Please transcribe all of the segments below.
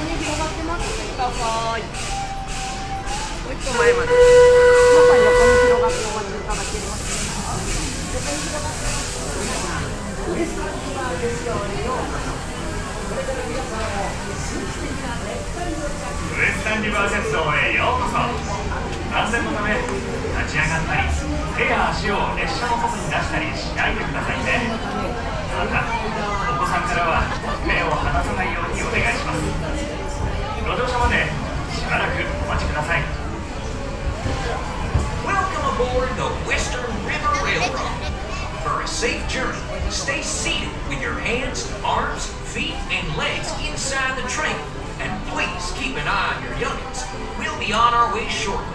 こに広がってます。ください。もう一個前まで。 皆さん横に広がってお待ちいただけますか。横に広がってます。ウエスタンリバーですようにようこそ。これから皆さんを神秘的な熱帯のウエスタンリバー鉄道へようこそ。安全のため立ち上がったり手や足を列車の外に出したりしないでくださいね。またお子さんからは目を離さないようにお願いします。路上車までしばらくお待ちください。 Welcome aboard the Western River Railroad. For a safe journey, stay seated with your hands, arms, feet, and legs inside the train. And please keep an eye on your youngins. We'll be on our way shortly.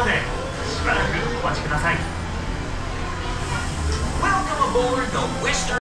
Welcome aboard the Western